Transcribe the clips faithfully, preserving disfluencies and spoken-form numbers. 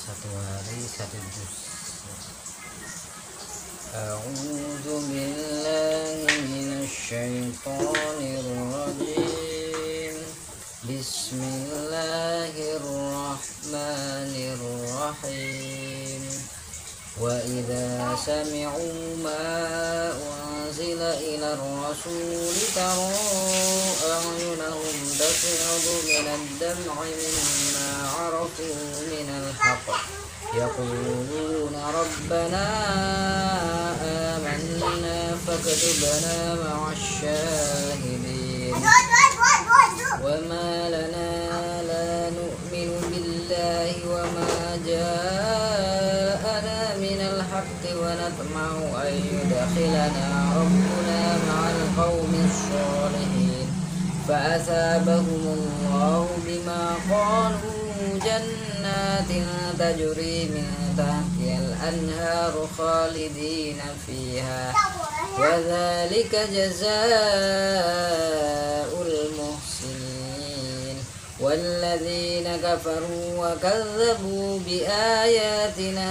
satu hari satu juz. A'udzu billahi minasyaitonir rajim. Bismillahirrahmanirrahim. Wa idza sami'u ma unzila ila ar-rasuli tara a'yunahum tafidu minad dam'i mimma 'arafu minal haqq yaquluna rabbana amanna faktubna ma'asy syahidin. Wa ma lana la nu'minu billahi wa ma ja'ana minal haqqi wa natma'u an yudkhilana rabbuna ma'al qaumis shalihin. Fa asabahumullahu bima qalu jannatin tajri min tahtihal anharu khalidina fiha wa dzalika jazaa'ul muhsinin. والذين كفروا وكذبوا بآياتنا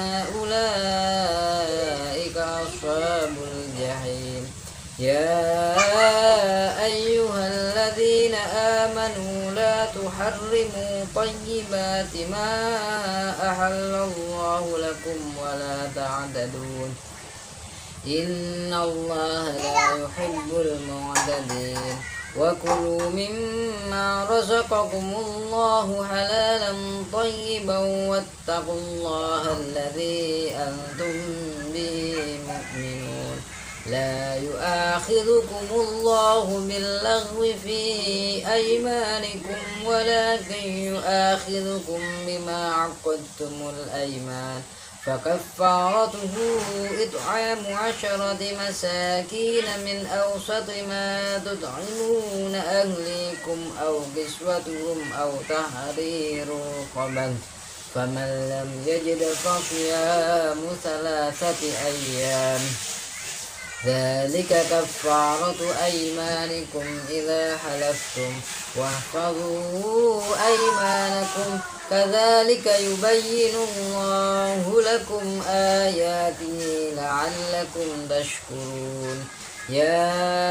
أولئك أصحاب الجحيم. يا أيها الذين آمنوا لا تحرموا طيبات ما أحل الله لكم ولا تعتدوا إن الله لا يحب المعتدين. وكلوا مما رزقكم الله حلالا طيبا واتقوا الله الذي أنتم به مؤمنون. لا يؤاخذكم الله باللغو في أيمانكم ولكن يؤاخذكم بما عقدتم الأيمان فكفارته إطعام عشرة مساكين من أوسط ما تطعمون أهليكم أو كسوتهم أو تحرير رقبة فمن لم يجد فصيام ثلاثة أيام ذلك كفارة أيمانكم إذا حلفتم واحفظوا أيمانكم كذلك يبين الله لكم آياته لعلكم تشكرون. يا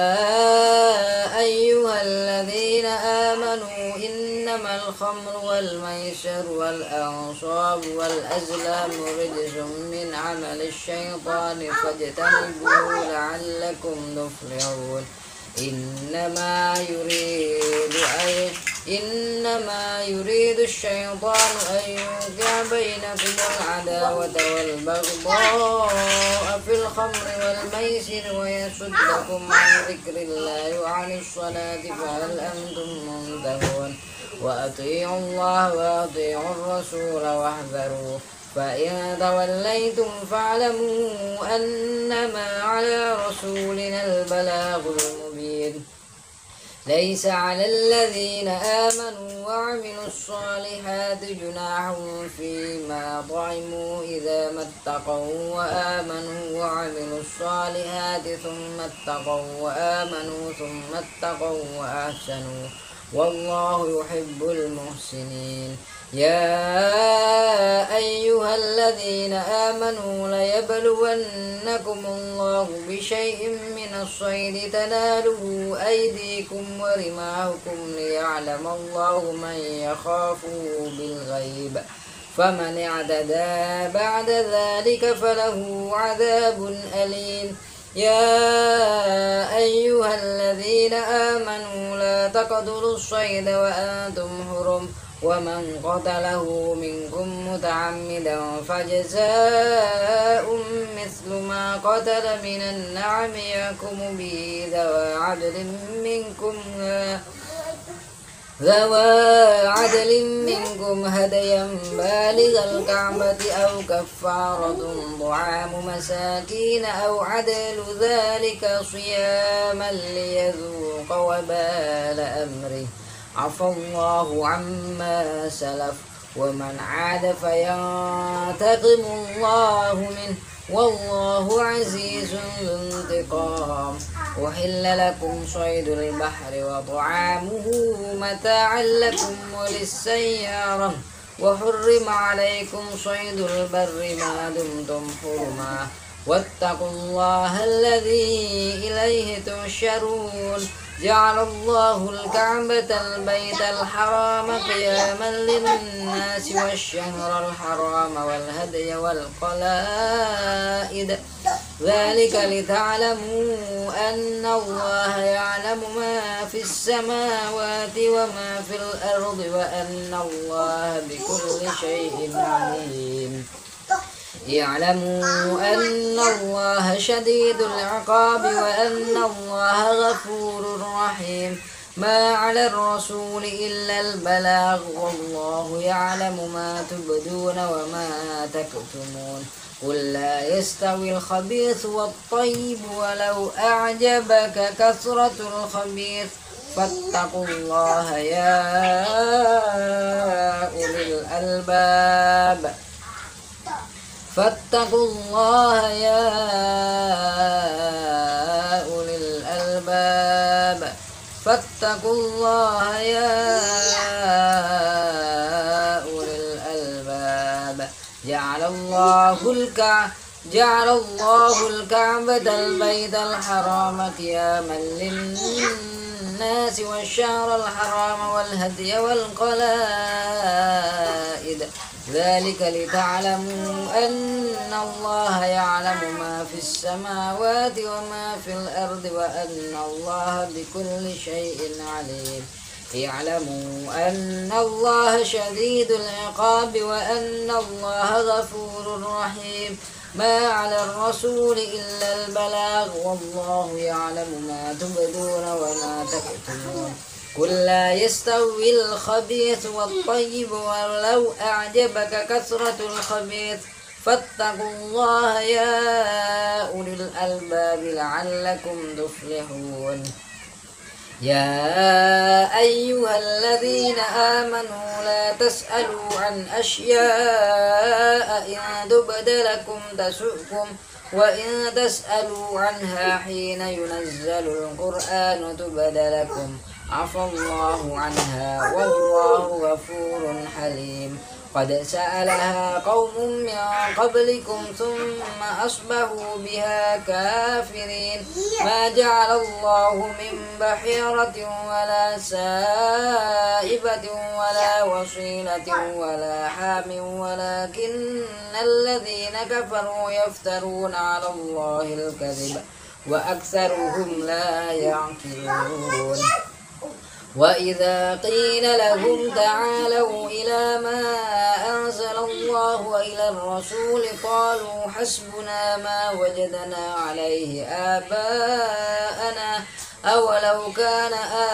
أيها الذين آمنوا إنما الخمر والميسر والأنصاب والأزلام رجس من عمل الشيطان فاجتنبوه لعلكم تفلحون. إنما يريد أن إنما يريد الشيطان أن يوقع بينكم العداوة والبغضاء في الخمر والميسر ويصدكم عن ذكر الله وعن الصلاة فهل أنتم منتهون. وأطيعوا الله وأطيعوا الرسول واحذروا فإن توليتم فاعلموا أنما على رسولنا البلاغ المبين. ليس على الذين آمنوا وعملوا الصالحات جناح فيما طعموا إذا ما اتقوا وآمنوا وعملوا الصالحات ثم اتقوا وآمنوا ثم اتقوا وأحسنوا والله يحب المحسنين. يا أيها الذين آمنوا ليبلونكم الله بشيء من الصيد تناله أيديكم ورماحكم ليعلم الله من يخافه بالغيب فمن اعتدى بعد ذلك فله عذاب أليم. يا أيها الذين آمنوا لا تقتلوا الصيد وأنتم حرم ومن قتله منكم متعمدا فجزاء مثل ما قتل من النعم يحكم به ذوى عدل منكم ذوى عدل منكم هديا بالغ الكعبة أو كفارة طعام مساكين أو عدل ذلك صياما ليذوق وبال أمره عفى الله عما سلف ومن عاد فينتقم الله منه والله عزيز ذو انتقام. أحل لكم صيد البحر وطعامه متاعا لكم وللسيارة وحرم عليكم صيد البر ما دمتم حرما واتقوا الله الذي إليه تحشرون جعل الله الكعبة البيت الحرام قياما للناس والشهر الحرام والهدي والقلائد ذلك لتعلموا أن الله يعلم ما في السماوات وما في الأرض وأن الله بكل شيء عليم اعلموا أن الله شديد العقاب وأن الله غفور رحيم ما على الرسول إلا البلاغ والله يعلم ما تبدون وما تكتمون قل لا يستوي الخبيث والطيب ولو أعجبك كثرة الخبيث فاتقوا الله يا أولي الألباب فاتقوا الله يا أولي الألباب فاتقوا الله يا أولي الألباب جعل الله الكعبة جعل الله الكعبة البيت الحرام قياما للناس والشهر الحرام والهدي والقلائد ذلك لتعلموا أن الله يعلم ما في السماوات وما في الأرض وأن الله بكل شيء عليم اعلموا أن الله شديد العقاب وأن الله غفور رحيم ما على الرسول إلا البلاغ والله يعلم ما تبدون وما تكتمون قل لا يستوي الخبيث والطيب ولو أعجبك كثرة الخبيث فاتقوا الله يا أولي الألباب لعلكم تفلحون يا أيها الذين آمنوا لا تسألوا عن أشياء إن تبد لكم تسؤكم وإن تسألوا عنها حين ينزل القرآن تبد لكم عفى الله عنها والله غفور حليم قد سألها قوم من قبلكم ثم أصبحوا بها كافرين ما جعل الله من بحيرة ولا سائبة ولا وصيلة ولا حام ولكن الذين كفروا يفترون على الله الكذب وأكثرهم لا يعقلون وإذا قيل لهم تعالوا إلى ما أنزل الله وإلى الرسول قالوا حسبنا ما وجدنا عليه آباءنا أولو كان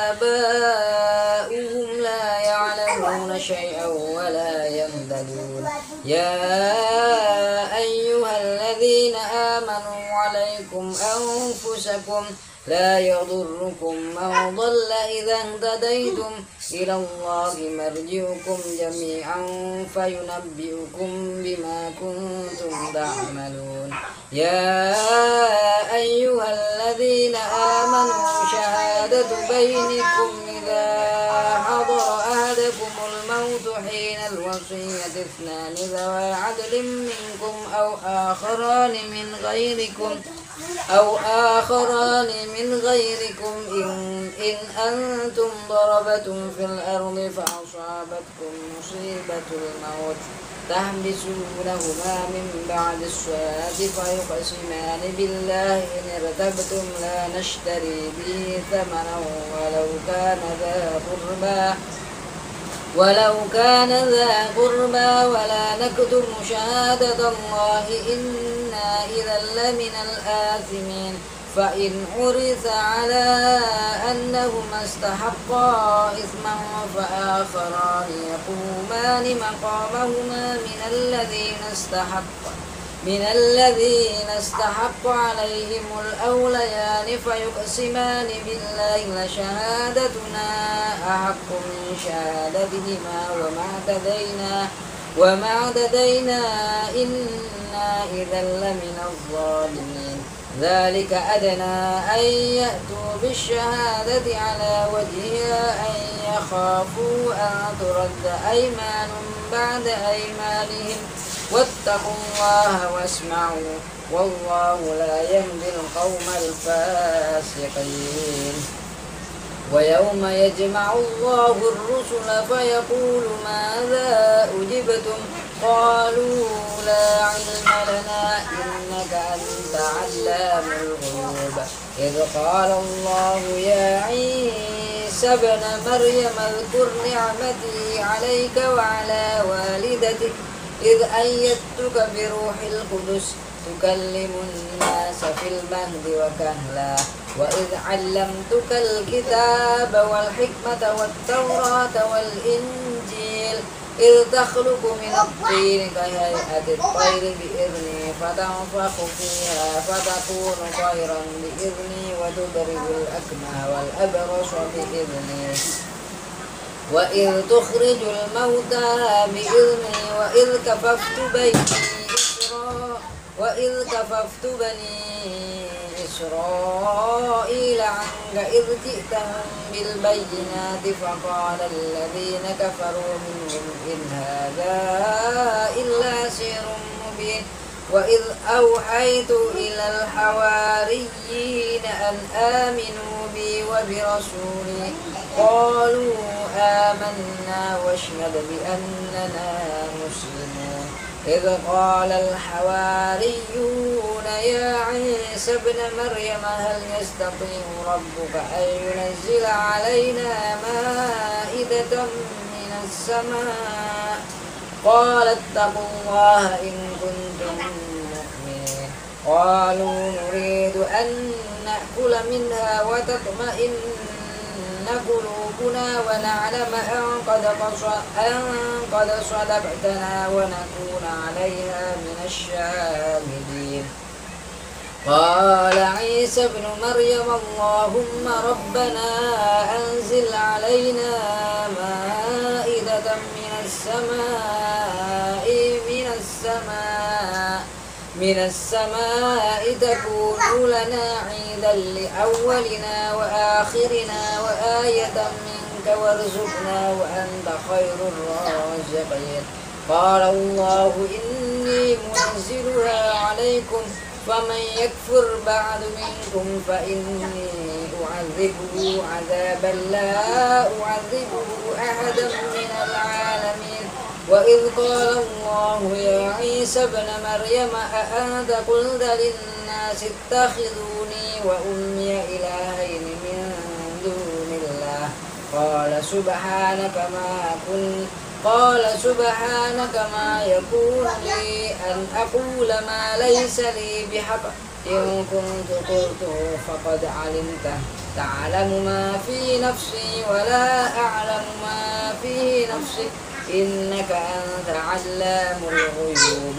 آباؤهم لا يعلمون شيئا ولا يهتدون يا أيها الذين آمنوا عليكم أنفسكم لا يضركم من ضل إذا اهتديتم إلى الله مرجعكم جميعا فينبئكم بما كنتم تعملون يا أيها الذين آمنوا شهادة بينكم إذا حضر أحدكم الموت حين الوصية اثنان ذوى عدل منكم أو آخران من غيركم أو آخران من غيركم إن, إن أنتم ضربتم في الأرض فأصابتكم مصيبة الموت تحبسونهما من بعد الصلاة فيقسمان بالله إن ارتبتم لا نشتري به ثمنا ولو كان ذا قربى ولو كان ذا قربى ولا نكتم شهادة الله إنا إذا لمن الآثمين فإن عرث على أنهما استحقا إثما فآخران يقومان مقامهما من الذين استحق من الذين استحق عليهم الأوليان فيقسمان بالله لشهادتنا أحق من شهادتهما وما اعتدينا وما اعتدينا إنا إذا لمن الظالمين ذلك أدنى أن يأتوا بالشهادة على وجهها أن يخافوا أن ترد أيمان بعد أيمانهم واتقوا الله واسمعوا والله لا يهدي القوم الفاسقين. ويوم يجمع الله الرسل فيقول ماذا أجبتم قالوا لا علم لنا إنك أنت علام الغيوب. إذ قال الله يا عيسى ابن مريم اذكر نعمتي عليك وعلى والدتك إذ أيدتك بروح القدس تكلم الناس في المهد وكهلا وإذ علمتك الكتاب والحكمة والتوراة والإنجيل إذ تخلق من الطين كهيئة الطير بإذني فتنفخ فيها فتكون طيرا بإذني وتبرئ الأكمه والأبرص بإذني وإذ تخرج الموتى بإذني وإذ كففت بني وإذ كففت بني إسرائيل عنك إذ جئتهم بالبينات فقال الذين كفروا منهم إن هذا إلا سحر مبين. وإذ أوحيت إلى الحواريين أن آمنوا بي وبرسولي قالوا آمنا واشهد بأننا مسلمون. إذ قال الحواريون يا عيسى ابن مريم هل يستطيع ربك أن ينزل علينا مائدة من السماء قال اتقوا الله إن كنتم مؤمنين. قالوا نريد أن نأكل منها وتطمئن قلوبنا ونعلم أن قد صدقتنا ونكون عليها من الشاهدين. قال عيسى ابن مريم اللهم ربنا أنزل علينا مائدة من السماء من السماء من السماء تكون لنا عيدا لأولنا وآخرنا وآية منك وارزقنا وأنت خير الرازقين. قال الله إني منزلها عليكم فمن يكفر بعد منكم فإني أعذبه عذابا لا أعذبه أحدا من العالمين. وإذ قال الله يا عيسى ابن مريم أأنت قلت للناس اتخذوني وأمي إلهين من دون الله قال سبحانك ما كنت قال سبحانك ما يكون لي أن أقول ما ليس لي بحق إن كنت قلته فقد علمته تعلم ما في نفسي ولا أعلم ما في نفسك إنك أنت علام الغيوب.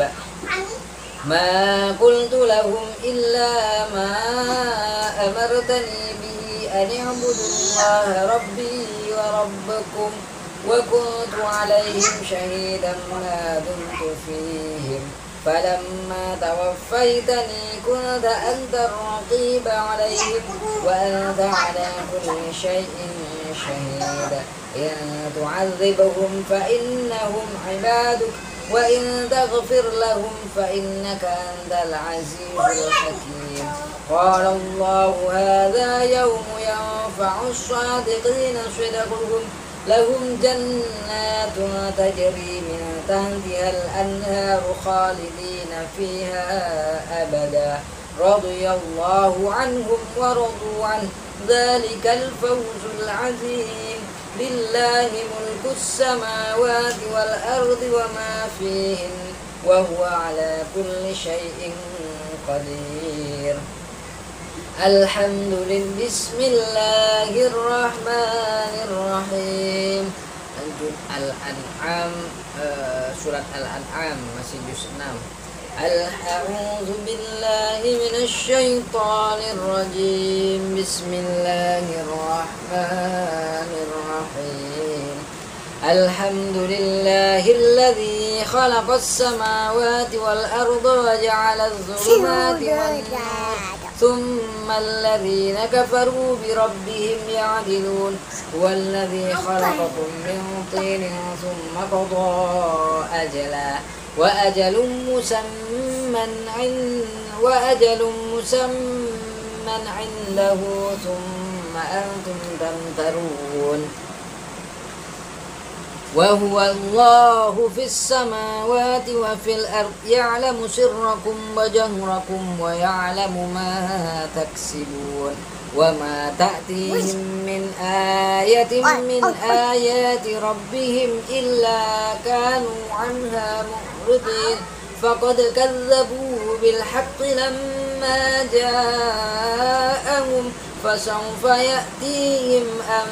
ما قلت لهم إلا ما أمرتني به أن اعبدوا الله ربي وربكم وكنت عليهم شهيدا ما دمت فيهم فلما توفيتني كنت أنت الرقيب عليهم وأنت على كل شيء شهيد. إن تعذبهم فإنهم عبادك وإن تغفر لهم فإنك أنت العزيز الحكيم. قال الله هذا يوم ينفع الصادقين صدقهم لهم جنات تجري من تحتها الأنهار خالدين فيها أبدا رضي الله عنهم ورضوا عنه ذلك الفوز العظيم. لله ملك السماوات والأرض وما فيهن وهو على كل شيء قدير. الحمد لله. بسم الله الرحمن الرحيم. Lanjut Al-An'am, uh, surat Al-An'am masih juz enam. A'udzu billahi minasy syaithanir rajim. Bismillahirrahmanirrahim. Alhamdulillahilladzi khalaqas samawati wal arda wa ja'alaz zulumati wan nur ثم الذين كفروا بربهم يعدلون هو الذي خلقكم من طين ثم قضى أجلا وأجل مسمى عند وأجل مسمى عنده ثم أنتم تمترون وهو الله في السماوات وفي الأرض يعلم سركم وجهركم ويعلم ما تكسبون وما تأتيهم من آية من آيات ربهم إلا كانوا عنها معرضين فقد كذبوا بالحق لما جاءهم فسوف يأتيهم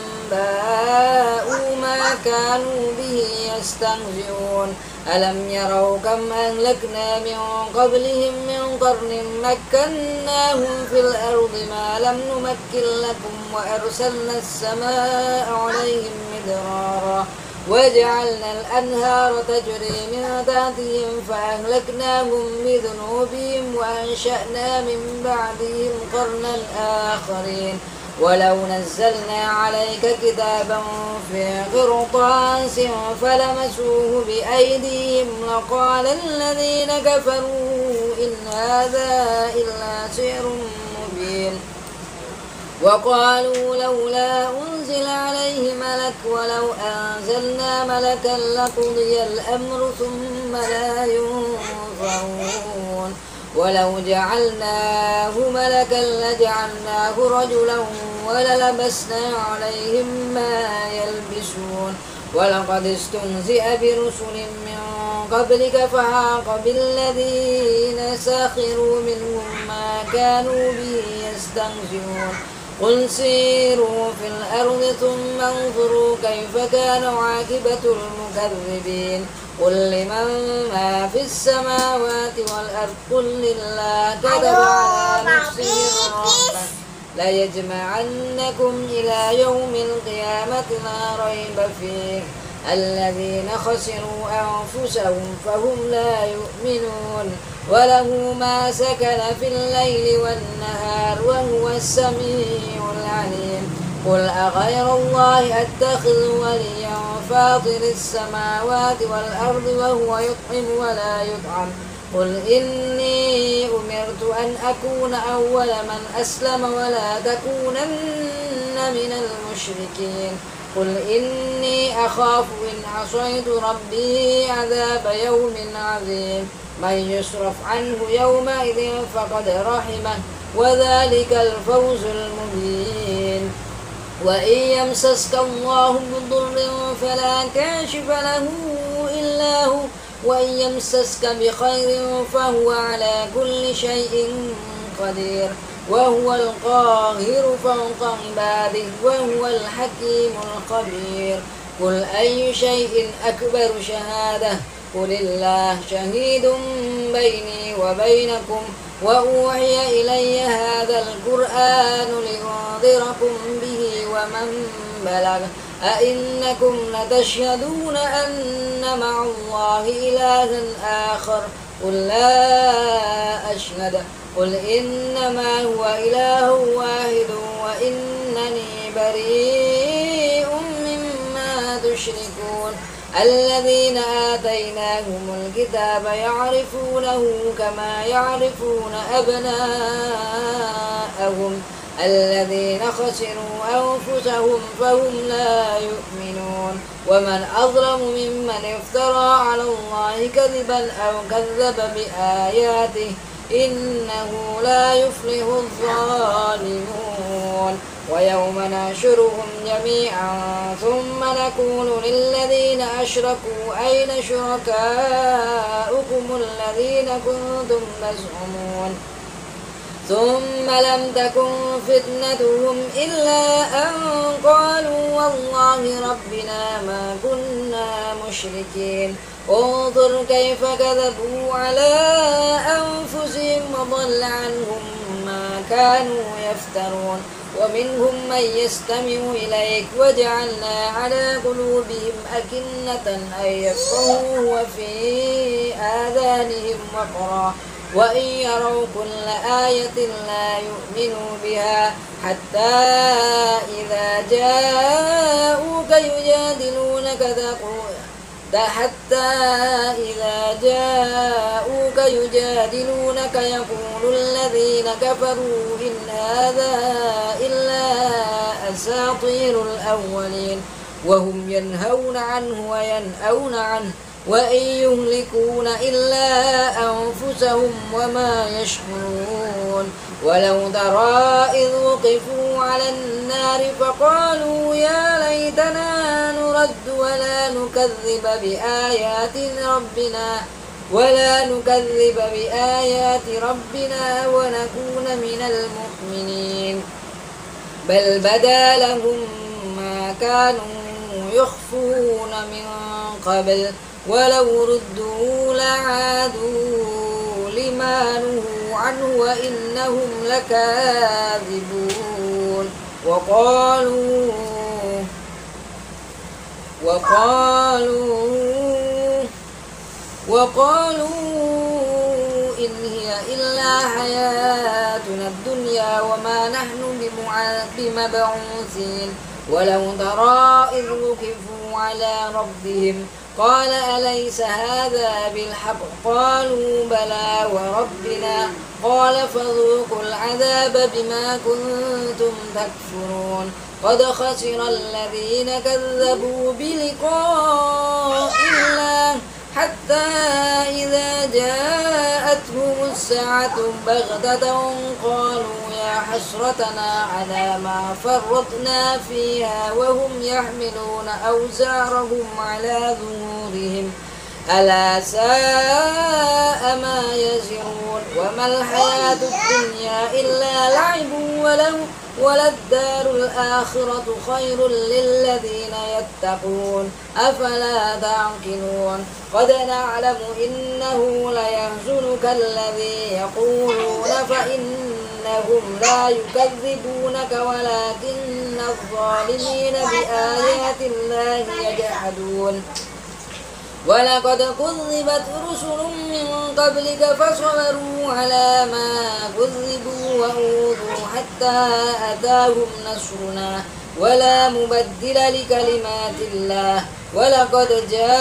أنباء ما كانوا به يستهزئون ألم يروا كم أهلكنا من قبلهم من قرن مكناهم في الأرض ما لم نمكن لكم وأرسلنا السماء عليهم مدرارا وجعلنا الأنهار تجري من تحتهم فأهلكناهم بذنوبهم وأنشأنا من بعدهم قرنا آخرين ولو نزلنا عليك كتابا في قرطاس فلمسوه بأيديهم لقال الذين كفروا إن هذا إلا سحر مبين وقالوا لولا أنزل عليه ملك ولو أنزلنا ملكا لقضي الأمر ثم لا ينظرون ولو جعلناه ملكا لجعلناه رجلا وللبسنا عليهم ما يلبسون ولقد استهزئ برسل من قبلك فحاق بالذين سخروا منهم ما كانوا به يستهزئون قل سيروا في الأرض ثم انظروا كيف كان عاقبة المكذبين قل لمن ما في السماوات والأرض قل لله كتب على نفسه الرحمة ليجمعنكم إلى يوم القيامة لا ريب فيه الذين خسروا أنفسهم فهم لا يؤمنون وله ما سكن في الليل والنهار وهو السميع العليم قل أغير الله أتخذ وليا فاطر السماوات والأرض وهو يطعم ولا يطعم قل إني أمرت أن أكون أول من أسلم ولا تكونن من المشركين قل إني أخاف إن عصيت ربي عذاب يوم عظيم من يصرف عنه يومئذ فقد رحمه وذلك الفوز المبين وإن يمسسك الله بضر فلا كاشف له إلا هو وإن يمسسك بخير فهو على كل شيء قدير وهو القاهر فوق عباده وهو الحكيم الخبير قل أي شيء أكبر شهادة قل الله شهيد بيني وبينكم وأوحي إلي هذا القرآن لأنذركم به ومن بلغ أئنكم لتشهدون أن مع الله إلها آخر قل لا أشهد قل إنما هو إله واحد وإنني بريء مما تشركون الذين آتيناهم الكتاب يعرفونه كما يعرفون أبناءهم الذين خسروا أنفسهم فهم لا يؤمنون ومن أظلم ممن افترى على الله كذبا أو كذب بآياته إنه لا يفلح الظالمون ويوم نحشرهم جميعا ثم نقول للذين أشركوا أين شركاؤكم الذين كنتم تزعمون ثم لم تكن فتنتهم إلا أن قالوا والله ربنا ما كنا مشركين انظر كيف كذبوا على أنفسهم وضل عنهم ما كانوا يفترون ومنهم من يستمع إليك وجعلنا على قلوبهم أكنة أن يفقهوا وفي آذانهم وقرا وإن يروا كل آية لا يؤمنوا بها حتى إذا جاءوك يجادلونك تقول حتى إذا جاءوك يجادلونك يقول الذين كفروا إن هذا إلا أساطير الأولين وهم ينهون عنه وينأون عنه وإن يهلكون إلا أنفسهم وما يشعرون ولو ترى إذ وقفوا على النار فقالوا يا ليتنا نرد ولا نكذب بآيات ربنا ولا نكذب بآيات ربنا ونكون من المؤمنين بل بدا لهم ما كانوا يخفون من قبل ولو ردوا لعادوا لما نهوا عنه وإنهم لكاذبون وقالوا وقالوا وقالوا إن هي إلا حياتنا الدنيا وما نحن بمبعوثين ولو ترى إذ وقفوا على ربهم قال أليس هذا بالحق قالوا بلى وربنا قال فذوقوا العذاب بما كنتم تكفرون قد خسر الذين كذبوا بلقاء الله حتى إذا جاءتهم الساعة بغتة قالوا يا حسرتنا على ما فرطنا فيها وهم يحملون أوزارهم على ظهورهم ألا ساء ما يزرون وما الحياة الدنيا إلا لعب ولو وللدار الآخرة خير للذين يتقون أفلا تعقلون قد نعلم إنه ليحزنك الذي يقولون فإنهم لا يكذبونك ولكن الظالمين بآيات الله يجحدون ولقد كذبت رسل من قبلك فصبروا على ما كذبوا وأوذوا حتى أتاهم نصرنا ولا مبدل لكلمات الله ولقد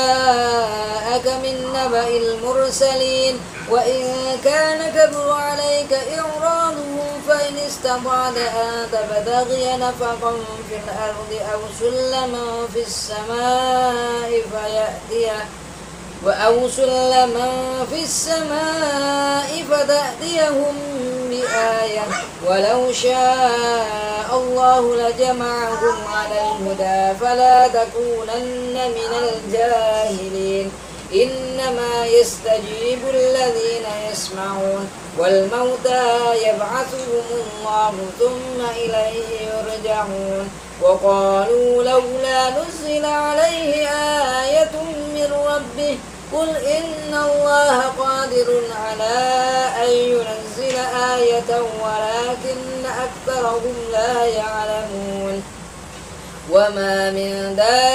جاءك من نبأ المرسلين وإن كان كبر عليك إعراضهم فإن استطعت أن تبتغي نفقا في الأرض أو سلما في السماء فيأتي أو سلما في السماء فتأتيهم بآية ولو شاء الله لجمعهم على الهدى فلا تكونن من الجاهلين إنما يستجيب الذين يسمعون والموتى يبعثهم الله ثم إليه يرجعون وقالوا لولا نزل عليه آية من ربه قل إن الله قادر على أن ينزل آية ولكن أكثرهم لا يعلمون وما من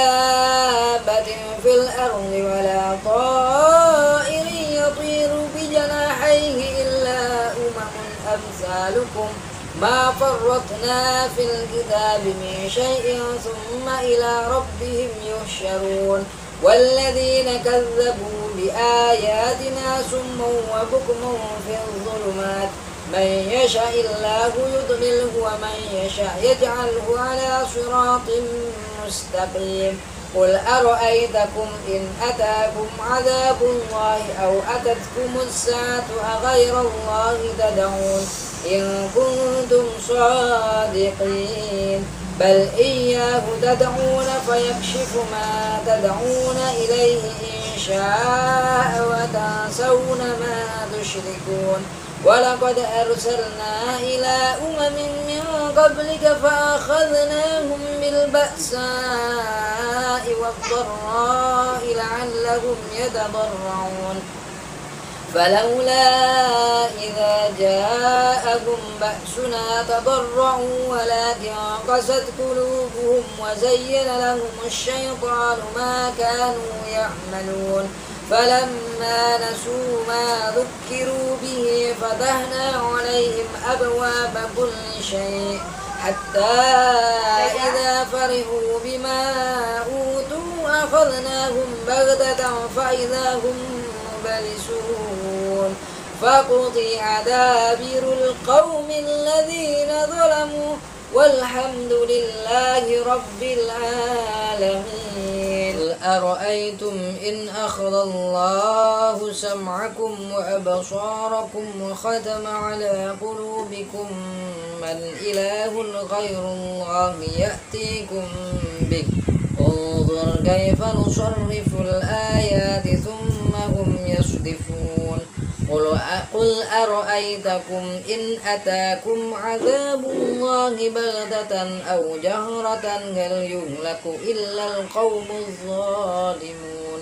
دابة في الأرض ولا طائر يطير بجناحيه إلا أمم أمثالكم ما فرطنا في الكتاب من شيء ثم إلى ربهم يحشرون والذين كذبوا بآياتنا سم وبكم في الظلمات من يشاء الله يضلله ومن يشاء يجعله على صراط مستقيم قل أرأيتكم إن أتاكم عذاب الله أو أتتكم الساعة أغير الله تدعون إن كنتم صادقين بل إياه تدعون فيكشف ما تدعون إليه إن شاء وتنسون ما تشركون ولقد أرسلنا إلى أمم من قبلك فأخذناهم بالبأساء والضراء لعلهم يتضرعون فلولا إذا جاءهم بأسنا تضرعوا ولكن قست قلوبهم وزين لهم الشيطان ما كانوا يعملون فلما نسوا ما ذكروا به وفتحنا عليهم أبواب كل شيء حتى إذا فرحوا بما أوتوا أخذناهم بغتة فإذا هم مبلسون فقطع دابر القوم الذين ظلموا والحمد لله رب العالمين. قل أرأيتم إن أخذ الله سمعكم وأبصاركم وختم على قلوبكم من إله غير الله يأتيكم به انظر كيف نصرف الآيات ثم هم يصدفون. قل أرأيتكم إن أتاكم عذاب الله بغتة أو جهرة هل يهلك إلا القوم الظالمون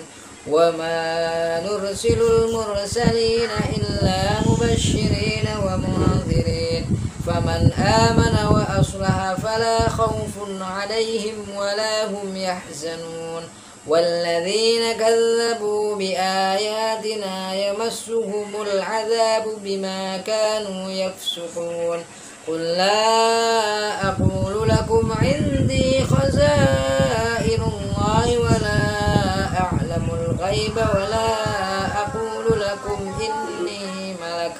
وما نرسل المرسلين إلا مبشرين ومنذرين فمن آمن وأصلح فلا خوف عليهم ولا هم يحزنون والذين كذبوا بآياتنا يمسهم العذاب بما كانوا يفسقون. قل لا أقول لكم عندي خزائن الله ولا أعلم الغيب ولا أقول لكم إني ملك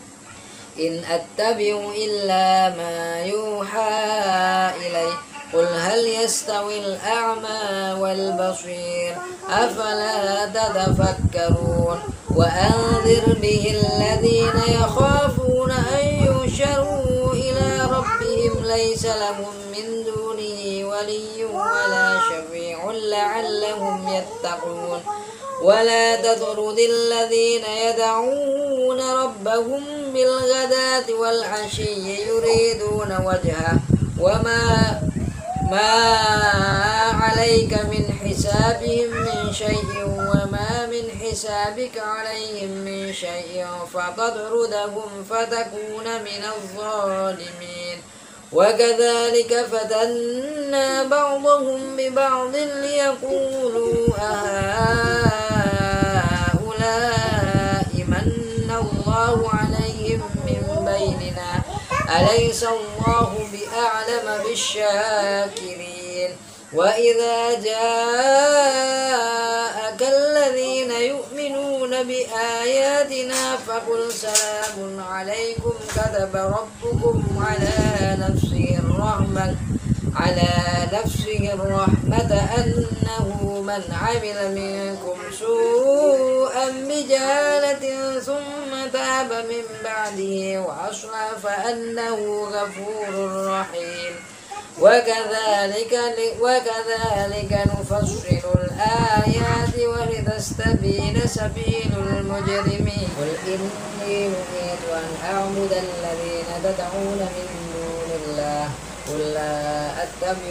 إن أتبع إلا ما يوحى إلي. قل هل يستوي الأعمى والبصير أفلا تتفكرون. وأنذر به الذين يخافون أن يحشروا إلى ربهم ليس لهم من دونه ولي ولا شفيع لعلهم يتقون. ولا تطرد الذين يدعون ربهم بالغداة والعشي يريدون وجهه وما ما عليك من حسابهم من شيء وما من حسابك عليهم من شيء فتطردهم فتكون من الظالمين. وكذلك فتنا بعضهم ببعض ليقولوا أهؤلاء من الله عليهم من بيننا أليس الله بأعلم بالشاكرين. وإذا جاءك الذين يؤمنون بآياتنا فقل سلام عليكم كتب ربكم على نفسه الرحمة على نفسه الرحمة أنه من عمل منكم سوءا بجهالة ثم تاب من بعده وأصلح فأنه غفور رحيم. وكذلك وكذلك نفصل الآيات ولتستبين سبيل المجرمين. قل إني نهيت أن أعبد الذين تدعون من دون الله قل لا أتبع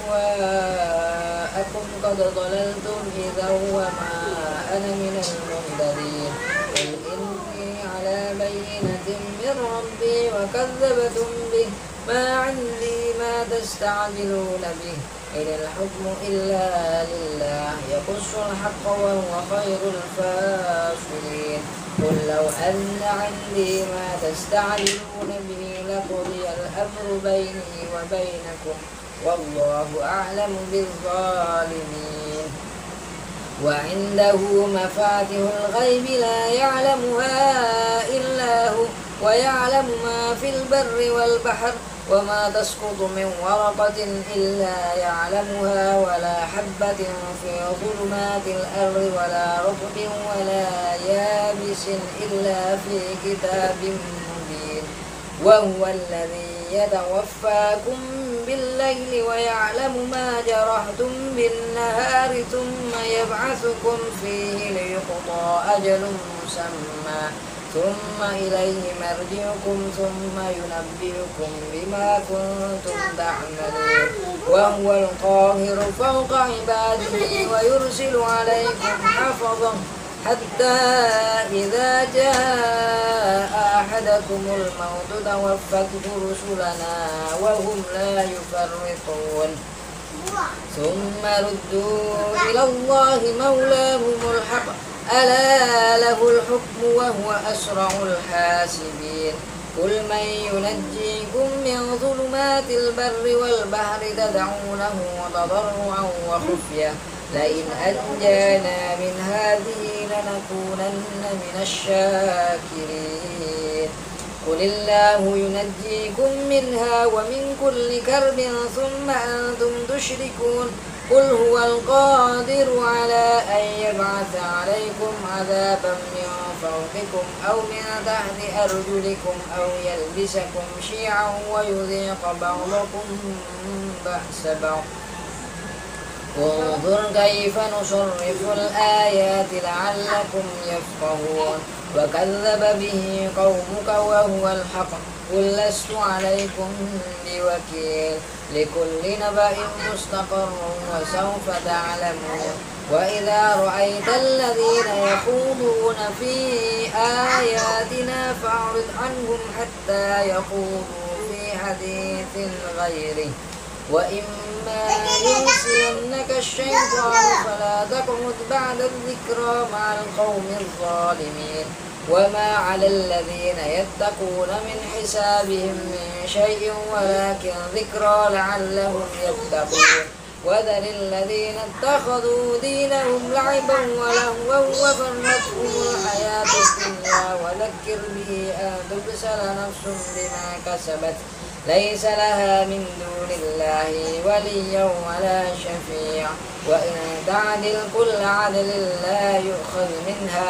أهواءكم قد ضللتم إذا وما أنا من المهتدين. قل إني على بينة من ربي وكذبتم به ما عندي ما تستعجلون به إن الحكم إلا لله يقص الحق وهو خير الفاصلين. قل لو أن عندي ما تستعجلون به لقضي الأمر بيني وبينكم والله أعلم بالظالمين. وعنده مفاتح الغيب لا يعلمها إلا هو ويعلم ما في البر والبحر وما تسقط من ورقة إلا يعلمها ولا حبة في ظلمات الأرض ولا رطب ولا يابس إلا في كتاب مبين. وهو الذي يتوفاكم بالليل ويعلم ما جرحتم بالنهار ثم يبعثكم فيه ليقضى أجل مسمى ثم إليه مرجعكم ثم ينبئكم بما كنتم تعملون. وهو القاهر فوق عباده ويرسل عليكم حفظا حتى إذا جاء أحدكم الموت توفته رسلنا وهم لا يفرطون ثم ردوا إلى الله مولاهم الحق ألا له الحكم وهو أسرع الحاسبين قل من ينجيكم من ظلمات البر والبحر تدعونه تضرعا وخفية لئن أنجانا من هذه لنكونن من الشاكرين قل الله ينجيكم منها ومن كل كرب ثم أنتم تشركون قل هو القادر على أن يبعث عليكم عذابا من فوقكم أو من تحت أرجلكم أو يلبسكم شيعا ويذيق بعضكم بأس بعض انظر كيف نصرف الآيات لعلكم يفقهون وكذب به قومك وهو الحق قل لست عليكم بوكيل لكل نبأ مستقر وسوف تعلمون وإذا رأيت الذين يخوضون في آياتنا فأعرض عنهم حتى يخوضوا في حديث غيره وإما ينسينك الشيطان فلا تقعد بعد الذكرى مع القوم الظالمين وما على الذين يتقون من حسابهم من شيء ولكن ذكرى لعلهم يتقون وذر الذين اتخذوا دينهم لعبا ولهوا وغرتهم الحياة الدنيا وذكر به أن تبسل نفس بما كسبت ليس لها من دون الله وليا ولا شفيع وإن تعدل كل عدل لا يؤخذ منها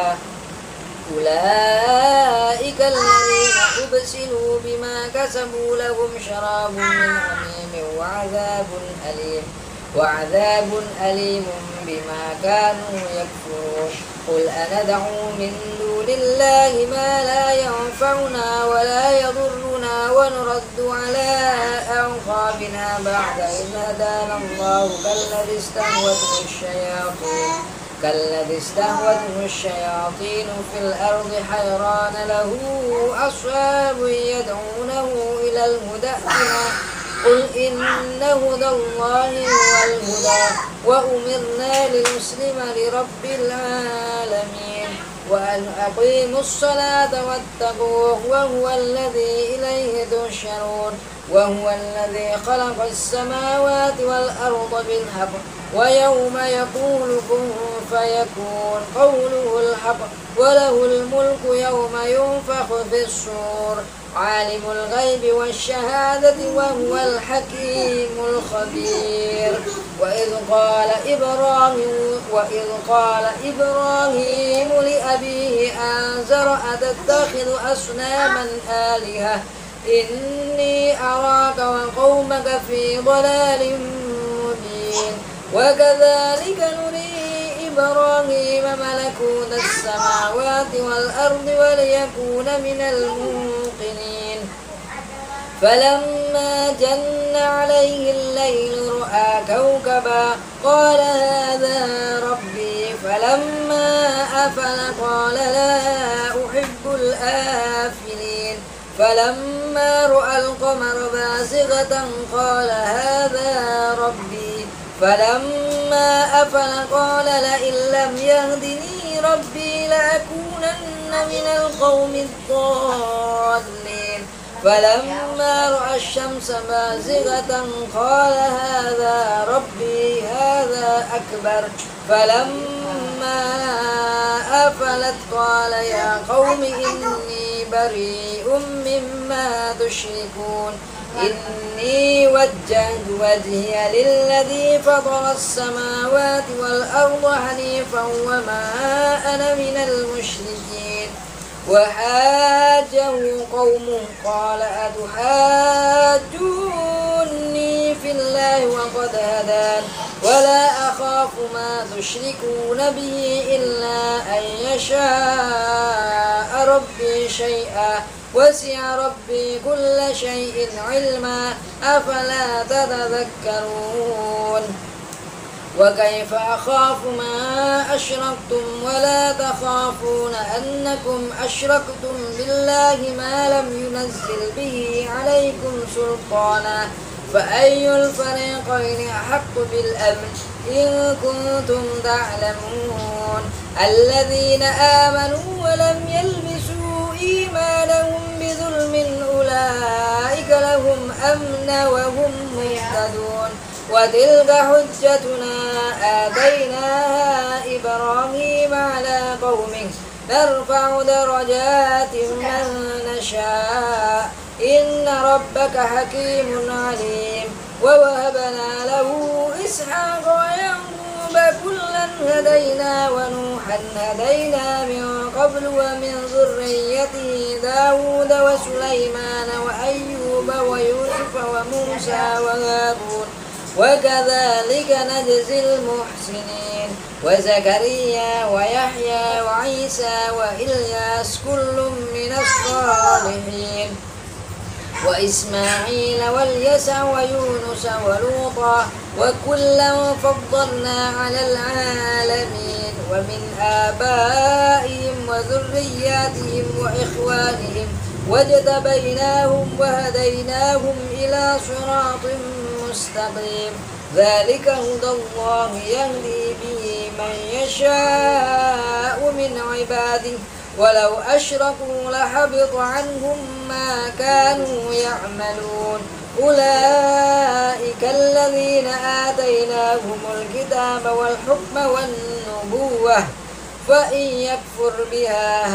أولئك الذين أبسلوا بما كسبوا لهم شراب من حميم وعذاب أليم وعذاب أليم بما كانوا يكفرون قل أندعو من دون الله ما لا ينفعنا ولا يضرنا ونرد على أعقابنا بعد إذ هدانا الله كالذي استهوته الشياطين كالذي استهوته الشياطين في الأرض حيران له أصحاب يدعونه إلى الهدى قل إن هدى الله هو الهدى وأمرنا لنسلم لرب العالمين وأن أقيموا الصلاة واتقوه وهو الذي إليه تحشرون وهو الذي خلق السماوات والأرض بالحق ويوم يقول كن فيكون قوله الحق وله الملك يوم ينفخ في الصور عالم الغيب والشهادة وهو الحكيم الخبير وإذ قال إبراهيم وإذ قال إبراهيم لأبيه آزر أتتخذ أصناما آلهة إني أراك وقومك في ضلال مبين وكذلك نري إبراهيم ملكوت السماوات والأرض وليكون من الموقنين فلما جن عليه الليل رأى كوكبا قال هذا ربي فلما أفل قال لا أحب الآفلين فلما رأى القمر بازغة قال هذا ربي فلما أفل قال لئن لم يهدني ربي لأكونن من القوم الضالين فلما رأى الشمس بازغة قال هذا ربي هذا أكبر فلما أفلت قال يا قوم إني بريء مما تشركون إني وجهت وجهي للذي فطر السماوات والأرض حنيفا وما أنا من المشركين وحاجه قومه قال أتحاجوني في الله وقد هدان ولا أخاف ما تشركون به إلا أن يشاء ربي شيئا وسع ربي كل شيء علما أفلا تتذكرون وكيف أخاف ما أشركتم ولا تخافون أنكم أشركتم بالله ما لم ينزل به عليكم سلطانا فأي الفريقين أحق بالأمن إن كنتم تعلمون الذين آمنوا ولم يلبسوا إيمانهم بظلم أولئك لهم أمن وهم مهتدون وتلك حجتنا آتيناها إبراهيم على قومه نرفع درجات من نشاء إن ربك حكيم عليم ووهبنا له إسحاق ويعقوب كلا هدينا ونوحا هدينا من قبل ومن ذريته داود وسليمان وأيوب ويوسف وموسى وهارون وكذلك نجزي المحسنين وزكريا ويحيى وعيسى وإلياس كل من الصالحين وإسماعيل واليسع ويونس ولوطا وكلا فضلنا على العالمين ومن آبائهم وذرياتهم وإخوانهم واجتبيناهم وهديناهم إلى صراط مستقيم ذلك هدى الله يهدي به من يشاء من عباده ولو أشركوا لحبط عنهم ما كانوا يعملون أولئك الذين آتيناهم الكتاب والحكم والنبوة فإن يكفر بها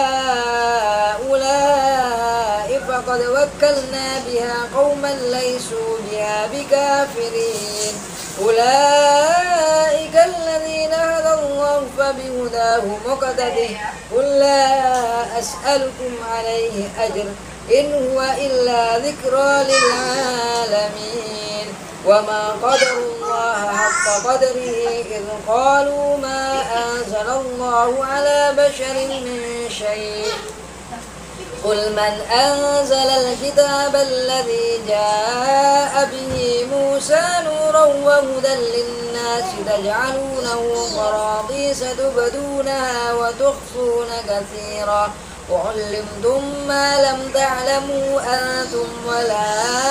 هؤلاء فقد وكلنا بها قوما ليسوا بها بكافرين أولئك الذين هدى الله فبهداه مقتده قل لا أسألكم عليه أجر إن هو إلا ذكرى للعالمين وما قدروا الله حق قدره إذ قالوا ما أنزل الله على بشر من شيء قل من أنزل الكتاب الذي جاء به موسى نورا وهدى للناس تجعلونه قراطيس تبدونها وتخفون كثيرا وعلمتم ما لم تعلموا أنتم ولا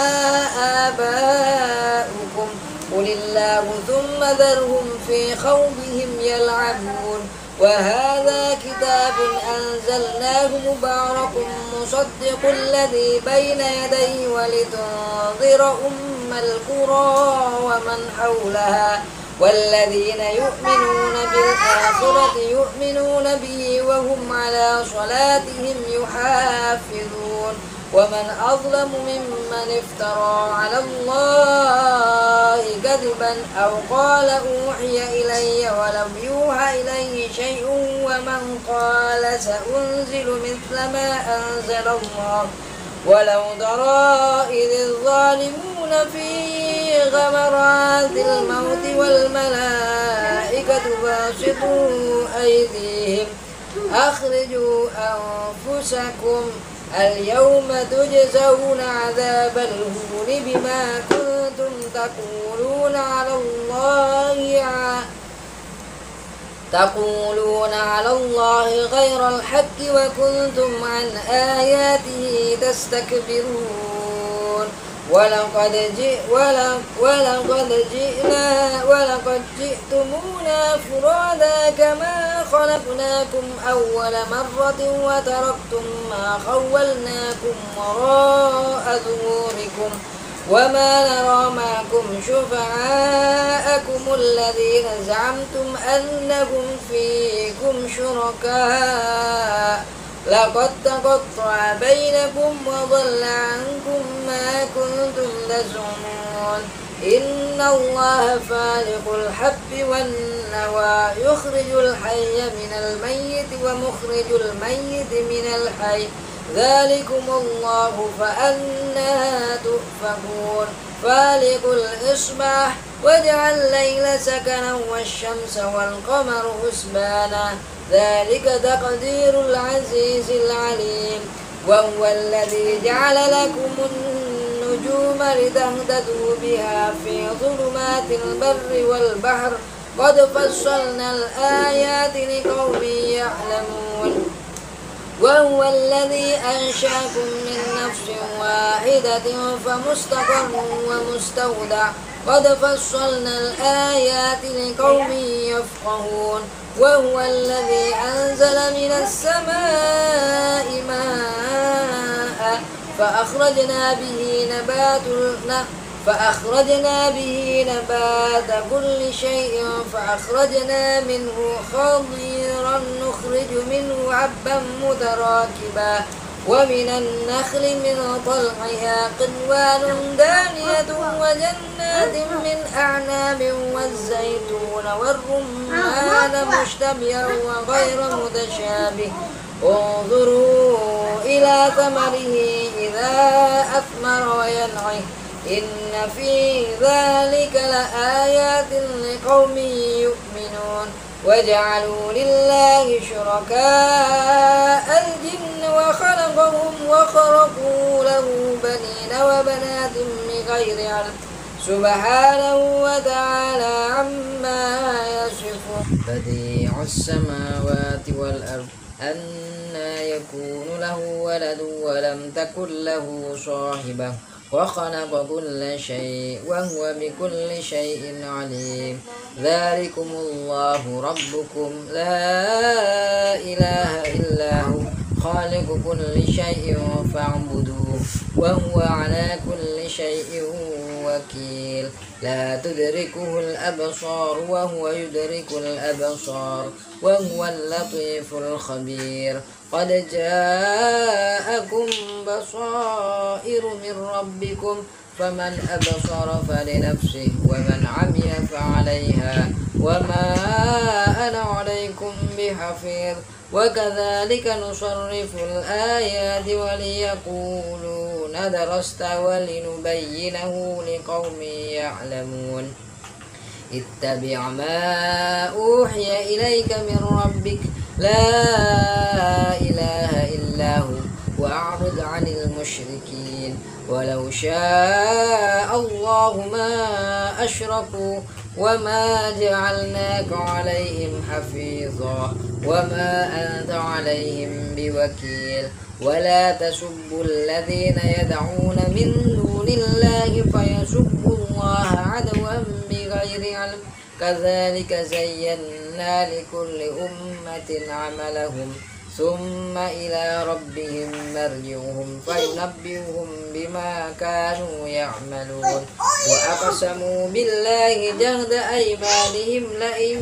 آباؤكم قل الله ثم ذرهم في خوضهم يلعبون وهذا كتاب أنزلناه مبارك مصدق الذي بين يديه ولتنذر أم القرى ومن حولها والذين يؤمنون بالآخرة يؤمنون به وهم على صلاتهم يحافظون ومن أظلم ممن افترى على الله كذبا أو قال أوحي إلي ولم يوحى إليه شيء ومن قال سأنزل مثل ما أنزل الله ولو ترى إذ الظالمون في غمرات الموت والملائكة باسطوا أيديهم أخرجوا أنفسكم اليوم تجزون عذاب الهون بما كنتم تقولون على الله تقولون على الله غير الحق وكنتم عن آياته تستكبرون ولقد جئ ولقد جئنا ولقد جئتمونا فرادا كما خلقناكم أول مرة وتركتم ما خولناكم وراء ظهوركم وما نرى معكم شفعاءكم الذين زعمتم أنهم فيكم شركاء لقد تقطع بينكم وضل عنكم ما كنتم تزعمون إن الله فالق الحب والنوى يخرج الحي من الميت ومخرج الميت من الحي ذلكم الله فأنا تؤفكون فالق الإصباح وجعل الليل سكنا والشمس والقمر حسبانا ذلك تقدير العزيز العليم وهو الذي جعل لكم النجوم لتهتدوا بها في ظلمات البر والبحر قد فصلنا الآيات لقوم يعلمون وهو الذي أنشأكم من نفس واحدة فمستقر ومستودع قد فصلنا الآيات لقوم يفقهون وهو الذي أنزل من السماء ماء فأخرجنا به نبات فأخرجنا به نبات كل شيء فأخرجنا منه خضيرا نخرج منه حبا متراكبا ومن النخل من طلعها قنوان دانية وجنات من أعناب والزيتون والرمان مشتبها وغير متشابه انظروا إلى ثمره إذا أثمر وينعه إن في ذلك لآيات لقوم يؤمنون وجعلوا لله شركاء الجن وخلقهم وخرقوا له بنين وبنات بغير علم سبحانه وتعالى عما يصفون بديع السماوات والأرض أنى يكون له ولد ولم تكن له صاحبة وخلق كل شيء وهو بكل شيء عليم ذلكم الله ربكم لا إله إلا هو خالق كل شيء فاعبدوه وهو على كل شيء وكيل لا تدركه الأبصار وهو يدرك الأبصار وهو اللطيف الخبير قد جاءكم بصائر من ربكم فمن أبصر فلنفسه ومن عمي فعليها وما أنا عليكم بحفيظ وكذلك نصرف الآيات وليقولوا درست ولنبينه لقوم يعلمون اتبع ما أوحي إليك من ربك لا إله إلا هو وأعرض عن المشركين ولو شاء الله ما أشركوا وما جعلناك عليهم حفيظا وما أنت عليهم بوكيل ولا تسبوا الذين يدعون من دون الله فيسبوا الله عدوا بغير علم كذلك زينا لكل أمة عملهم ثم إلى ربهم مرجعهم فينبئهم بما كانوا يعملون وأقسموا بالله جهد أيمانهم لئن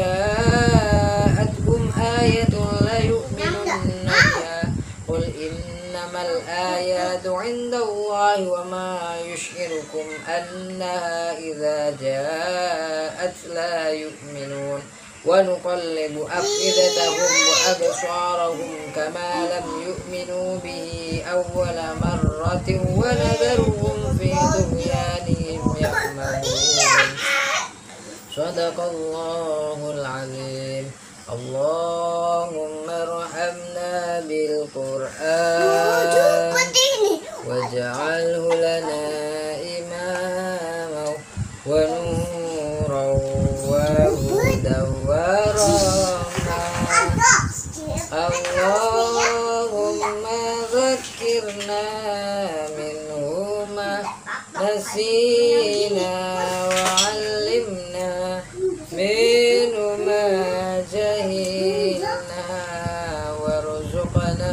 جاءتكم آية ليؤمنن بها قل إنما الآيات عند الله وما يشعركم أنها إذا جاءت لا يؤمنون ونقلب أفئدتهم وأبصارهم كما لم يؤمنوا به أول مرة ونذرهم في طغيانهم يعمهون صدق الله العظيم اللهم ارحمنا بالقرآن واجعله لنا إماما ونورا وهدى ورحمة اللهم ذكرنا منه ما نسينا وعلمنا منه ما جهلنا وارزقنا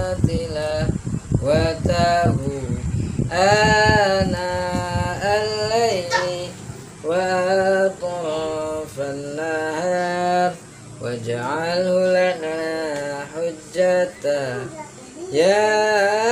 تلاوته آناء الليل وأطراف النهار واجعله لنا حجة يا